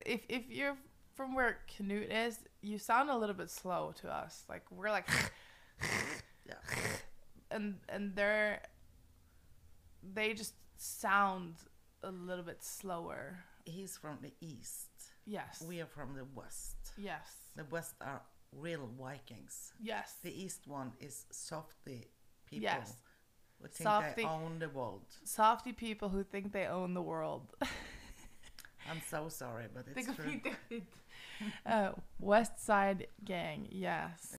if you're from where Knut is, you sound a little bit slow to us. Like we're like, Yeah. and they just sound a little bit slower. He's from the east. Yes. We are from the west. Yes. The west are real Vikings. Yes. The east one is softy people. Yes. Who think Softy. they own the world. Softy people who think they own the world. I'm so sorry, but it's true. West Side Gang, yes.